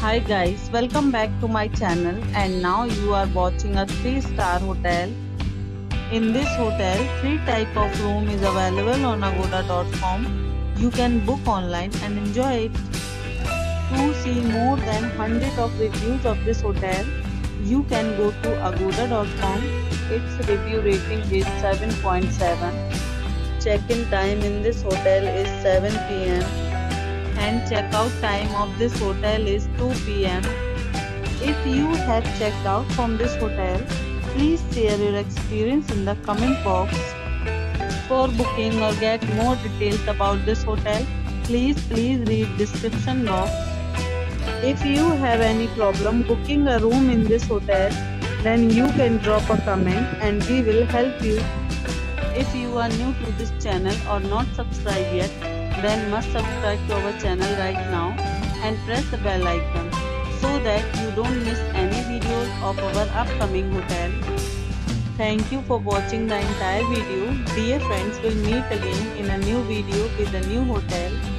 Hi guys, welcome back to my channel and now you are watching a 3-star hotel. In this hotel, 3 type of room is available on agoda.com. You can book online and enjoy it. To see more than 100 of reviews of this hotel, you can go to agoda.com. Its review rating is 7.7. Check-in time in this hotel is 7 p.m. and check-out time of this hotel is 2 p.m. If you have checked out from this hotel, please share your experience in the comment box. For booking or get more details about this hotel, please read description box. If you have any problem booking a room in this hotel, then you can drop a comment and we will help you. If you are new to this channel or not subscribed yet, then must subscribe to our channel right now and press the bell icon so that you don't miss any videos of our upcoming hotel. Thank you for watching the entire video. Dear friends, we'll meet again in a new video with a new hotel.